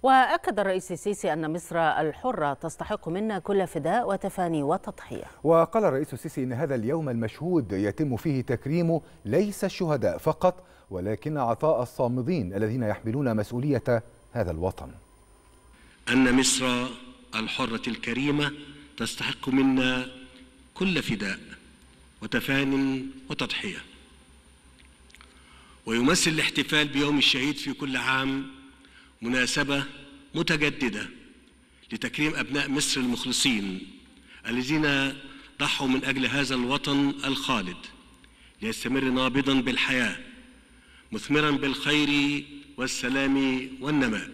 وأكد الرئيس السيسي أن مصر الحرة تستحق منا كل فداء وتفاني وتضحية. وقال الرئيس السيسي إن هذا اليوم المشهود يتم فيه تكريم ليس الشهداء فقط ولكن عطاء الصامدين الذين يحملون مسؤولية هذا الوطن. أن مصر الحرة الكريمة تستحق منا كل فداء وتفان وتضحية. ويمثل الاحتفال بيوم الشهيد في كل عام مناسبة متجددة لتكريم أبناء مصر المخلصين الذين ضحوا من أجل هذا الوطن الخالد ليستمر نابضاً بالحياة مثمراً بالخير والسلام والنماء.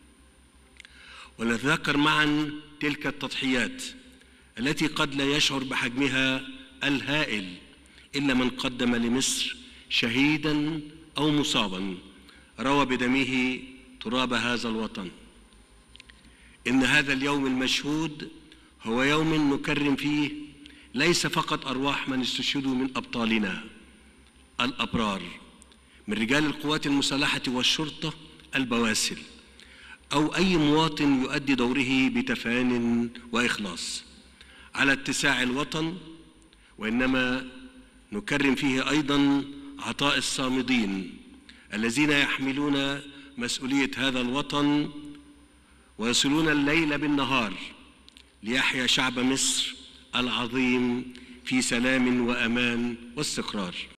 ونتذكر معاً تلك التضحيات التي قد لا يشعر بحجمها الهائل إلا من قدم لمصر شهيداً أو مصاباً روى بدمه تراب هذا الوطن. إن هذا اليوم المشهود هو يوم نكرم فيه ليس فقط أرواح من استشهدوا من أبطالنا الأبرار من رجال القوات المسلحة والشرطة البواسل أو أي مواطن يؤدي دوره بتفان وإخلاص على اتساع الوطن، وإنما نكرم فيه أيضاً عطاء الصامدين الذين يحملون مسؤولية هذا الوطن ويصلون الليل بالنهار ليحيا شعب مصر العظيم في سلام وأمان واستقرار.